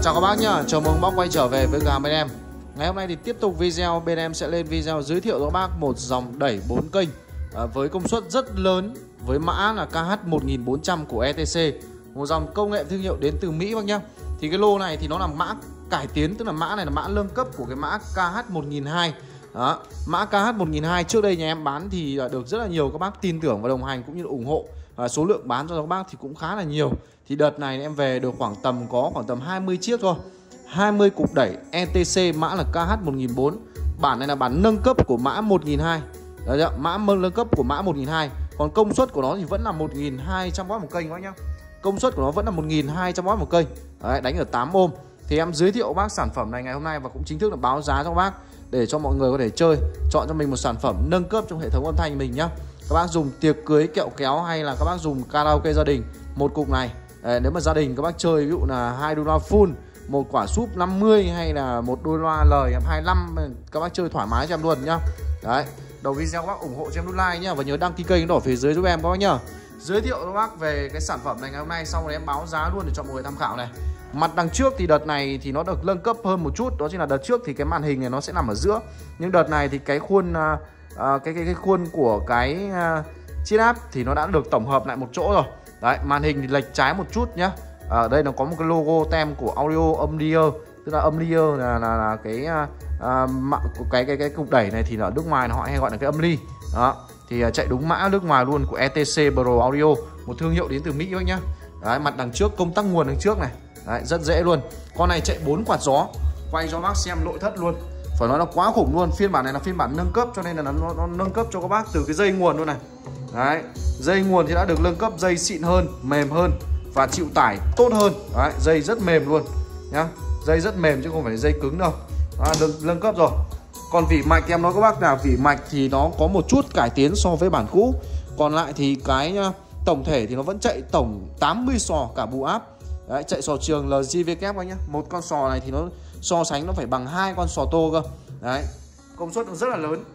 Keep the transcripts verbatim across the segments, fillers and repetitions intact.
Chào các bác nhá, chào mừng bác quay trở về với gà bên em. Ngày hôm nay thì tiếp tục video, bên em sẽ lên video giới thiệu cho các bác một dòng đẩy bốn kênh à, với công suất rất lớn, với mã là K H một nghìn bốn trăm của E T C, một dòng công nghệ thương hiệu đến từ Mỹ bác nhá. Thì cái lô này thì nó là mã cải tiến, tức là mã này là mã nâng cấp của cái mã K H một nghìn hai trăm. Đó, mã K H một nghìn hai trăm trước đây nhà em bán thì được rất là nhiều các bác tin tưởng và đồng hành cũng như là ủng hộ. À, số lượng bán cho các bác thì cũng khá là nhiều. Thì đợt này em về được khoảng tầm có khoảng tầm hai mươi chiếc thôi, hai mươi cục đẩy E T C mã là K H một nghìn bốn trăm. Bản này là bản nâng cấp của mã một nghìn hai trăm. Đấy, mã nâng cấp của mã một nghìn hai trăm. Còn công suất của nó thì vẫn là một nghìn hai trăm oát một kênh các bác nhá. Công suất của nó vẫn là một nghìn hai trăm oát một kênh. Đấy, đánh ở tám ôm. Thì em giới thiệu bác sản phẩm này ngày hôm nay và cũng chính thức là báo giá cho các bác để cho mọi người có thể chơi, chọn cho mình một sản phẩm nâng cấp trong hệ thống âm thanh mình nhá. Các bác dùng tiệc cưới, kẹo kéo hay là các bác dùng karaoke gia đình, một cục này à, nếu mà gia đình các bác chơi ví dụ là hai đôi loa full, một quả súp năm mươi hay là một đôi loa lời em hai mươi lăm, các bác chơi thoải mái cho em luôn nhá. Đấy, đầu video các bác ủng hộ cho em nút like nhá và nhớ đăng ký kênh đỏ phía dưới giúp em các bác nhá. Giới thiệu cho các bác về cái sản phẩm này ngày hôm nay, xong rồi em báo giá luôn để cho mọi người tham khảo này. Mặt đằng trước thì đợt này thì nó được nâng cấp hơn một chút, đó chính là đợt trước thì cái màn hình này nó sẽ nằm ở giữa, nhưng đợt này thì cái khuôn à, cái, cái cái khuôn của cái à, chiếc áp thì nó đã được tổng hợp lại một chỗ rồi. Đấy, màn hình thì lệch trái một chút nhá. Ở đây nó có một cái logo tem của audio âm layer, tức là âm layer là là, là cái à, cái cái cái cục đẩy này thì ở nước ngoài họ hay gọi là cái âm ly. Đó, thì chạy đúng mã nước ngoài luôn của E T C Pro Audio, một thương hiệu đến từ Mỹ các nhá. Đấy, mặt đằng trước công tắc nguồn đằng trước này. Đấy, rất dễ luôn. Con này chạy bốn quạt gió. Quay cho bác xem nội thất luôn. Phải nói là quá khủng luôn. Phiên bản này là phiên bản nâng cấp, cho nên là nó, nó nâng cấp cho các bác từ cái dây nguồn luôn này. Đấy, dây nguồn thì đã được nâng cấp, dây xịn hơn, mềm hơn và chịu tải tốt hơn. Đấy, dây rất mềm luôn nhá. Dây rất mềm chứ không phải dây cứng đâu. À, được nâng cấp rồi. Còn vỉ mạch thì em nói các bác là vỉ mạch thì nó có một chút cải tiến so với bản cũ. Còn lại thì cái tổng thể thì nó vẫn chạy tổng tám mươi sò cả bù áp. Đấy, chạy sò trường L G W các nhá. Một con sò này thì nó so sánh nó phải bằng hai con sò tô cơ. Đấy, công suất nó rất là lớn.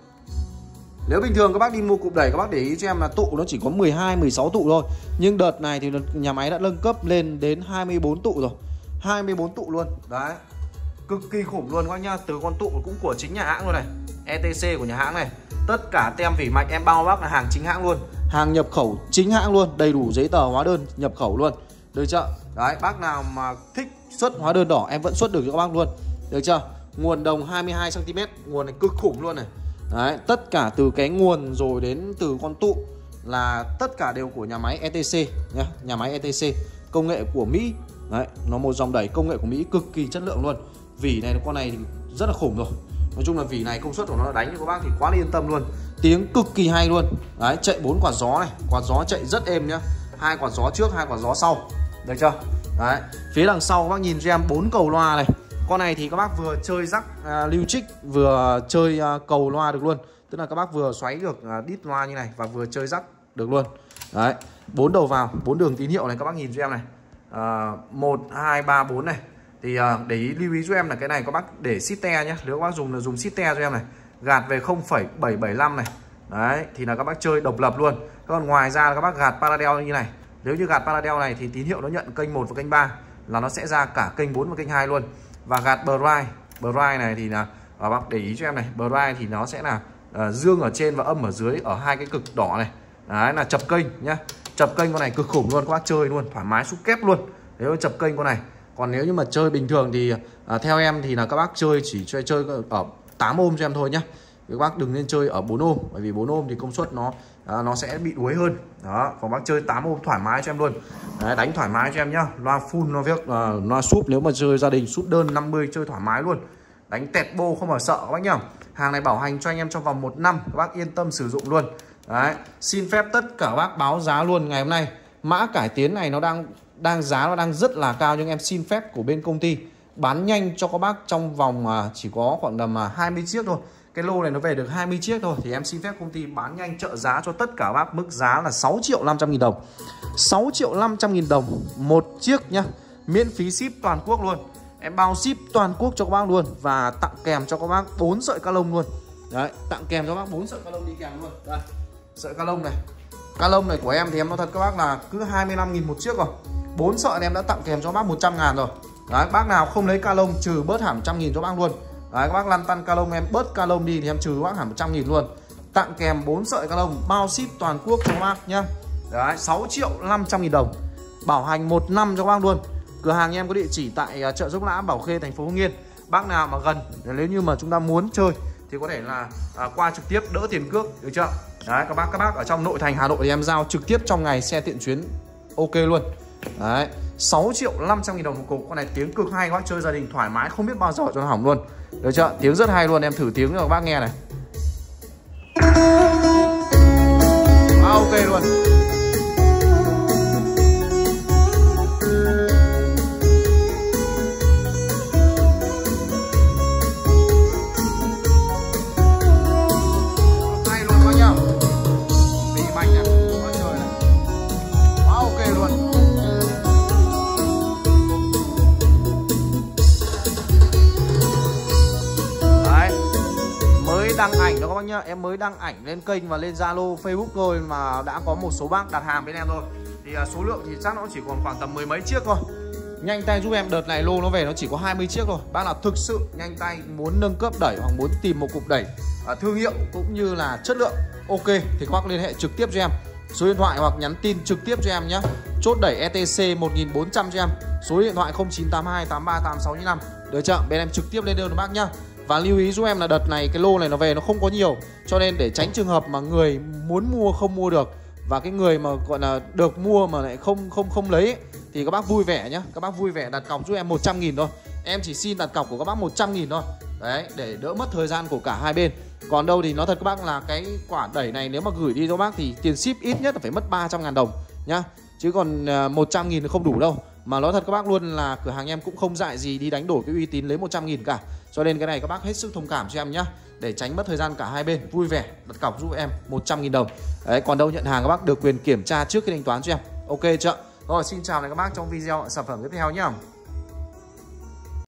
Nếu bình thường các bác đi mua cục đẩy, các bác để ý cho em là tụ nó chỉ có mười hai mười sáu tụ thôi. Nhưng đợt này thì nhà máy đã nâng cấp lên đến hai mươi bốn tụ rồi. hai mươi bốn tụ luôn. Đấy, cực kỳ khủng luôn các bác nhá. Từ con tụ cũng của chính nhà hãng luôn này, E T C của nhà hãng này. Tất cả tem vỉ mạch em bao bác là hàng chính hãng luôn, hàng nhập khẩu chính hãng luôn, đầy đủ giấy tờ hóa đơn nhập khẩu luôn. Được chưa? Đấy, bác nào mà thích xuất hóa đơn đỏ em vẫn xuất được cho các bác luôn. Được chưa? Nguồn đồng hai mươi hai xăng ti mét, nguồn này cực khủng luôn này. Đấy, tất cả từ cái nguồn rồi đến từ con tụ là tất cả đều của nhà máy E T C nhá, nhà máy E T C, công nghệ của Mỹ. Đấy, nó một dòng đẩy công nghệ của Mỹ cực kỳ chất lượng luôn. Vỉ này con này thì rất là khủng rồi. Nói chung là vỉ này công suất của nó đánh cho các bác thì quá là yên tâm luôn. Tiếng cực kỳ hay luôn. Đấy, chạy bốn quạt gió này, quạt gió chạy rất êm nhá. Hai quạt gió trước, hai quạt gió sau. Được chưa? Đấy, phía đằng sau các bác nhìn cho em bốn cầu loa này. Con này thì các bác vừa chơi rắc à, lưu trích, vừa chơi à, cầu loa được luôn. Tức là các bác vừa xoáy được à, đít loa như này và vừa chơi rắc được luôn. Đấy, bốn đầu vào, bốn đường tín hiệu này các bác nhìn cho em này. À, một, hai, ba, bốn này. Thì à, để ý lưu ý cho em là cái này các bác để sít-te nhé. Nếu các bác dùng là dùng sít-te cho em này. Gạt về không phẩy bảy bảy lăm này. Đấy, thì là các bác chơi độc lập luôn. Còn ngoài ra là các bác gạt parallel như này. Nếu như gạt parallel này thì tín hiệu nó nhận kênh một và kênh ba, là nó sẽ ra cả kênh bốn và kênh hai luôn. Và gạt Braille, Braille này thì là à, bác để ý cho em này, Braille thì nó sẽ là uh, dương ở trên và âm ở dưới ở hai cái cực đỏ này. Đấy là chập kênh nhá. Chập kênh con này cực khủng luôn, các bác chơi luôn, thoải mái xúc kép luôn. Nếu chập kênh con này. Còn nếu như mà chơi bình thường thì uh, theo em thì là các bác chơi chỉ chơi chơi ở tám ôm cho em thôi nhá. Các bác đừng nên chơi ở bốn ôm, bởi vì bốn ôm thì công suất nó à, nó sẽ bị đuối hơn. Đó, còn bác chơi tám ôm thoải mái cho em luôn. Đấy, đánh thoải mái cho em nhá. Loa full, loa viết, uh, loa súp, nếu mà chơi gia đình súp đơn năm mươi chơi thoải mái luôn. Đánh tẹt bô không phải sợ các bác nhá. Hàng này bảo hành cho anh em trong vòng một năm, các bác yên tâm sử dụng luôn. Đấy, xin phép tất cả các bác báo giá luôn ngày hôm nay. Mã cải tiến này nó đang đang giá nó đang rất là cao, nhưng em xin phép của bên công ty bán nhanh cho các bác trong vòng uh, chỉ có khoảng tầm uh, hai mươi chiếc thôi. Cái lô này nó về được hai mươi chiếc thôi, thì em xin phép công ty bán nhanh trợ giá cho tất cả các bác, mức giá là sáu triệu năm trăm nghìn đồng. sáu triệu năm trăm nghìn đồng một chiếc nhá. Miễn phí ship toàn quốc luôn. Em bao ship toàn quốc cho các bác luôn. Và tặng kèm cho các bác bốn sợi ca lông luôn. Đấy, tặng kèm cho các bác bốn sợi ca lông đi kèm luôn. Đây, sợi ca lông này. Ca lông này của em thì em nói thật các bác là cứ hai mươi lăm nghìn một chiếc rồi. bốn sợi này em đã tặng kèm cho các bác một trăm ngàn rồi. Đấy, bác nào không lấy ca lông trừ bớt hẳn một trăm nghìn cho bác luôn. Đấy, các bác lăn tăn ca lông em bớt ca lông đi thì em trừ bác hẳn một trăm nghìn luôn. Tặng kèm bốn sợi ca lông bao ship toàn quốc cho các bác nhá. Đấy, sáu triệu năm trăm nghìn đồng. Bảo hành một năm cho các bác luôn. Cửa hàng em có địa chỉ tại chợ Dốc Lã, Bảo Khê, thành phố Hưng Yên. Bác nào mà gần, nếu như mà chúng ta muốn chơi thì có thể là à, qua trực tiếp đỡ tiền cước, được chưa? Đấy, các bác các bác ở trong nội thành Hà Nội thì em giao trực tiếp trong ngày, xe tiện chuyến ok luôn. Đấy, sáu triệu năm trăm nghìn đồng một cục. Con này tiếng cực hay, các bác chơi gia đình thoải mái, không biết bao giờ cho nó hỏng luôn. Được chưa? Tiếng rất hay luôn, em thử tiếng cho các bác nghe này. À, ok luôn. Đăng ảnh đó các bác nhá, em mới đăng ảnh lên kênh và lên Zalo, Facebook thôi mà đã có một số bác đặt hàng bên em rồi. Thì uh, số lượng thì chắc nó chỉ còn khoảng tầm mười mấy chiếc thôi. Nhanh tay giúp em, đợt này lô nó về nó chỉ có hai mươi chiếc thôi. Bác nào thực sự nhanh tay muốn nâng cấp đẩy hoặc muốn tìm một cục đẩy uh, thương hiệu cũng như là chất lượng ok thì các bác liên hệ trực tiếp cho em. Số điện thoại hoặc nhắn tin trực tiếp cho em nhé. Chốt đẩy e tê xê một nghìn bốn trăm cho em. Số điện thoại không chín tám hai tám ba tám sáu năm. Được chưa? Bên em trực tiếp lên đơn cho bác nhá. Và lưu ý giúp em là đợt này cái lô này nó về nó không có nhiều, cho nên để tránh trường hợp mà người muốn mua không mua được và cái người mà gọi là được mua mà lại không không không lấy ấy, thì các bác vui vẻ nhá, các bác vui vẻ đặt cọc giúp em một trăm nghìn thôi. Em chỉ xin đặt cọc của các bác một trăm nghìn thôi. Đấy, để đỡ mất thời gian của cả hai bên. Còn đâu thì nói thật các bác là cái quả đẩy này nếu mà gửi đi cho bác thì tiền ship ít nhất là phải mất ba trăm ngàn đồng nhá. Chứ còn một trăm nghìn không đủ đâu. Mà nói thật các bác luôn là cửa hàng em cũng không dại gì đi đánh đổi cái uy tín lấy một trăm nghìn cả. Cho nên cái này các bác hết sức thông cảm cho em nhá. Để tránh mất thời gian cả hai bên, vui vẻ đặt cọc giúp em một trăm nghìn đồng. Đấy, còn đâu nhận hàng các bác được quyền kiểm tra trước khi thanh toán cho em. Ok chưa? Rồi, xin chào này các bác trong video sản phẩm tiếp theo nhá.